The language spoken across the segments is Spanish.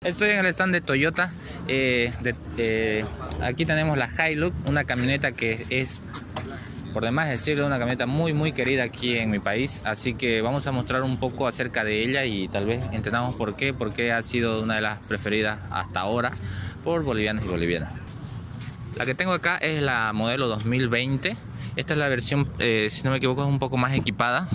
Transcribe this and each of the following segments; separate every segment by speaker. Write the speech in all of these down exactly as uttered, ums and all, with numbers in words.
Speaker 1: Estoy en el stand de Toyota. Eh, de, eh, aquí tenemos la Hilux, una camioneta que es, por demás decirlo, una camioneta muy muy querida aquí en mi país. Así que vamos a mostrar un poco acerca de ella y tal vez entendamos por qué, porque ha sido una de las preferidas hasta ahora por bolivianos y bolivianas. La que tengo acá es la modelo dos mil veinte. Esta es la versión, eh, si no me equivoco, es un poco más equipada.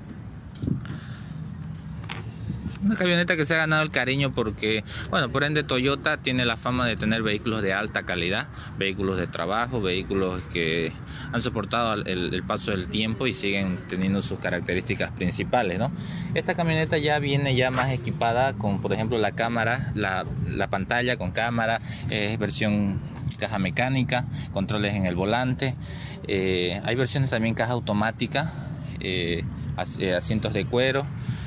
Speaker 1: Una camioneta que se ha ganado el cariño porque, bueno, por ende Toyota tiene la fama de tener vehículos de alta calidad, vehículos de trabajo, vehículos que han soportado el, el paso del tiempo y siguen teniendo sus características principales, ¿no? Esta camioneta ya viene ya más equipada con, por ejemplo, la cámara, la, la pantalla con cámara, es eh, versión caja mecánica, controles en el volante, eh, hay versiones también caja automática, eh, asientos de cuero.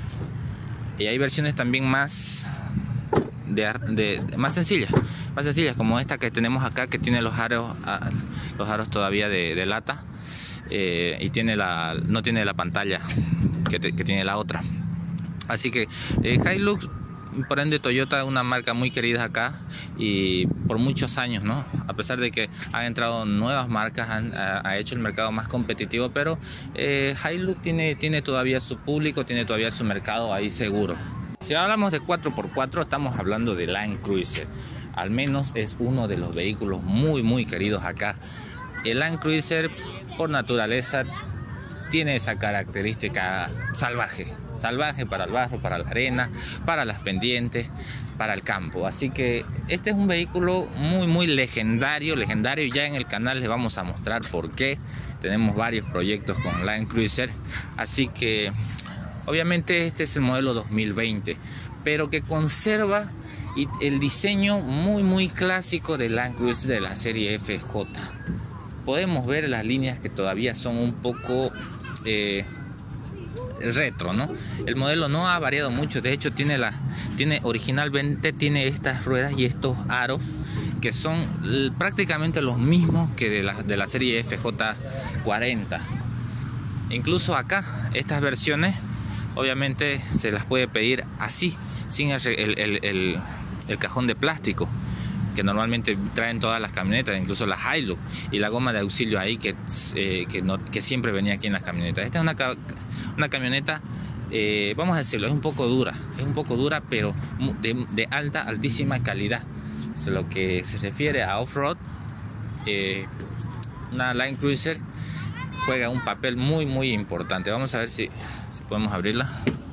Speaker 1: Y hay versiones también más de, de, de más sencillas, más sencillas como esta que tenemos acá, que tiene los aros, los aros todavía de, de lata, eh, y tiene la, no tiene la pantalla que, te, que tiene la otra. Así que eh, Hilux, por ende Toyota, una marca muy querida acá y por muchos años, ¿no? A pesar de que han entrado nuevas marcas, han, ha, ha hecho el mercado más competitivo, pero eh, Hilux tiene, tiene todavía su público, tiene todavía su mercado ahí seguro. Si hablamos de cuatro por cuatro, estamos hablando de Land Cruiser. Al menos es uno de los vehículos muy muy queridos acá. El Land Cruiser, por naturaleza, tiene esa característica salvaje. Salvaje para el barro, para la arena, para las pendientes, para el campo. Así que este es un vehículo muy muy legendario, legendario. Ya en el canal les vamos a mostrar por qué. Tenemos varios proyectos con Land Cruiser. Así que obviamente este es el modelo dos mil veinte, pero que conserva el diseño muy muy clásico de Land Cruiser de la serie F J. Podemos ver las líneas que todavía son un poco eh, retro, ¿no? El modelo no ha variado mucho. De hecho tiene la tiene originalmente tiene estas ruedas y estos aros que son prácticamente los mismos que de la, de la serie F J cuarenta. Incluso acá estas versiones obviamente se las puede pedir así, sin el, el, el, el, el cajón de plástico que normalmente traen todas las camionetas, incluso la Hilux, y la goma de auxilio ahí que, eh, que, no, que siempre venía aquí en las camionetas. Esta es una, una camioneta, eh, vamos a decirlo, es un poco dura, es un poco dura, pero de, de alta, altísima calidad. O sea, lo que se refiere a off-road, eh, una Land Cruiser juega un papel muy muy importante. Vamos a ver si, si podemos abrirla.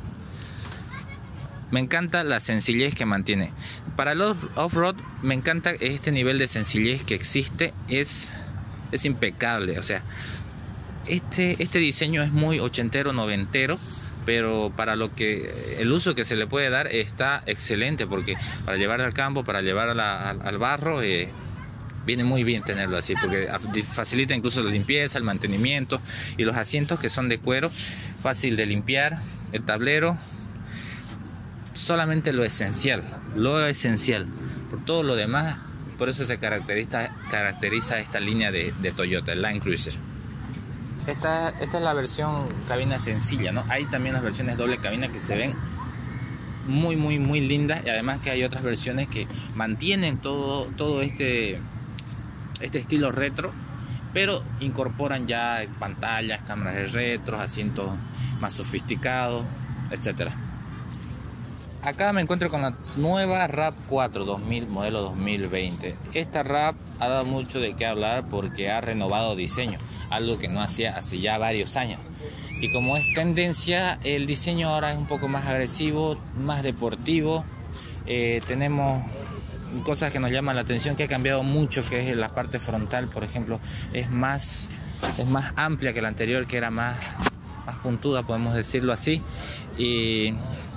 Speaker 1: Me encanta la sencillez que mantiene. Para el off-road me encanta este nivel de sencillez que existe. Es, es impecable. O sea, este, este diseño es muy ochentero, noventero. Pero para lo que el uso que se le puede dar está excelente. Porque para llevar al campo, para llevar a la, al, al barro, eh, viene muy bien tenerlo así. Porque facilita incluso la limpieza, el mantenimiento. Y los asientos que son de cuero, fácil de limpiar. El tablero, solamente lo esencial, lo esencial. Por todo lo demás, por eso se caracteriza, caracteriza esta línea de, de Toyota, el Land Cruiser. Esta, esta es la versión cabina sencilla, ¿no? Hay también las versiones doble cabina que se ven muy, muy, muy lindas. Y además que hay otras versiones que mantienen todo, todo este, este estilo retro, pero incorporan ya pantallas, cámaras de retro, asientos más sofisticados, etcétera. Acá me encuentro con la nueva RAV cuatro dos mil, modelo dos mil veinte. Esta RAV ha dado mucho de qué hablar porque ha renovado diseño, algo que no hacía hace ya varios años. Y como es tendencia, el diseño ahora es un poco más agresivo, más deportivo. Eh, tenemos cosas que nos llaman la atención, que ha cambiado mucho, que es la parte frontal, por ejemplo, es más, es más amplia que la anterior, que era más, más puntuda, podemos decirlo así. Y...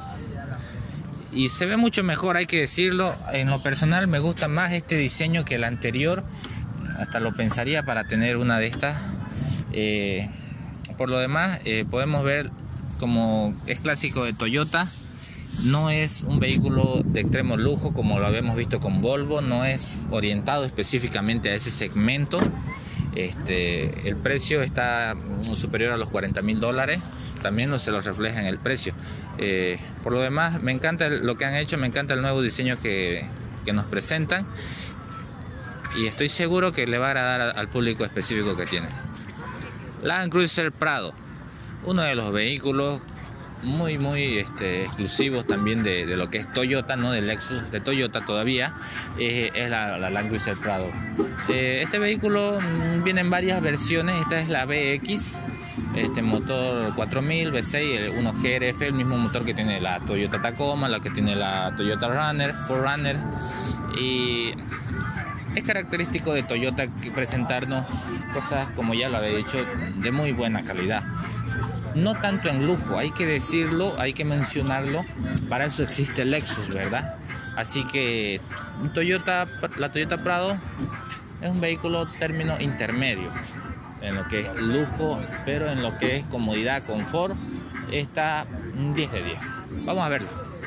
Speaker 1: y se ve mucho mejor, hay que decirlo. En lo personal me gusta más este diseño que el anterior. Hasta lo pensaría para tener una de estas. Eh, por lo demás, eh, podemos ver como es clásico de Toyota. No es un vehículo de extremo lujo como lo habíamos visto con Volvo. No es orientado específicamente a ese segmento. Este, el precio está superior a los cuarenta mil dólares. también lo, se lo refleja en el precio. Eh, por lo demás, me encanta lo que han hecho, me encanta el nuevo diseño que, que nos presentan, y estoy seguro que le va a agradar al público específico que tiene. Land Cruiser Prado, uno de los vehículos muy muy este, exclusivos también de, de lo que es Toyota, no de Lexus, de Toyota todavía, eh, es la, la Land Cruiser Prado. Eh, este vehículo mmm, viene en varias versiones. Esta es la V X, este motor cuatro mil V seis, el uno G R F, el mismo motor que tiene la Toyota Tacoma, la que tiene la Toyota Runner, cuatro Runner, y es característico de Toyota presentarnos cosas, como ya lo había dicho, de muy buena calidad. No tanto en lujo, hay que decirlo, hay que mencionarlo, para eso existe Lexus, ¿verdad? Así que Toyota, la Toyota Prado es un vehículo término intermedio en lo que es lujo, pero en lo que es comodidad, confort, está diez de diez. Vamos a verlo.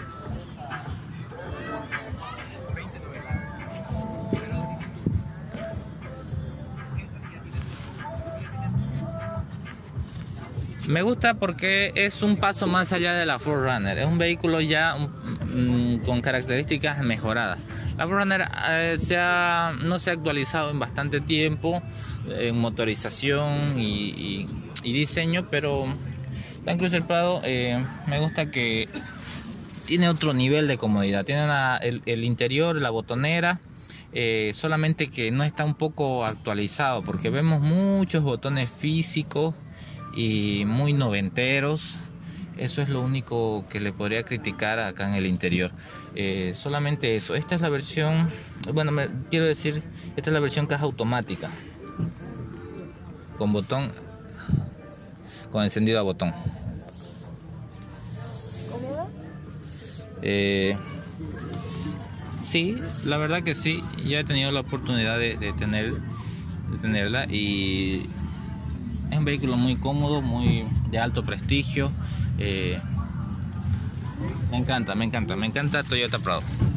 Speaker 1: Me gusta porque es un paso más allá de la cuatro Runner. Es un vehículo ya um, con características mejoradas. La cuatro Runner eh, se ha, no se ha actualizado en bastante tiempo en motorización y, y, y diseño, pero Land Cruiser Prado eh, me gusta que tiene otro nivel de comodidad. Tiene una, el, el interior, la botonera, eh, solamente que no está un poco actualizado, porque vemos muchos botones físicos y muy noventeros. Eso es lo único que le podría criticar acá en el interior. Eh, solamente eso. Esta es la versión, bueno, me, quiero decir, esta es la versión caja automática, con botón, con encendido a botón. Eh, sí, la verdad que sí. Ya he tenido la oportunidad de, de tener, de tenerla, y es un vehículo muy cómodo, muy de alto prestigio. Eh, me encanta, me encanta, me encanta Toyota Prado.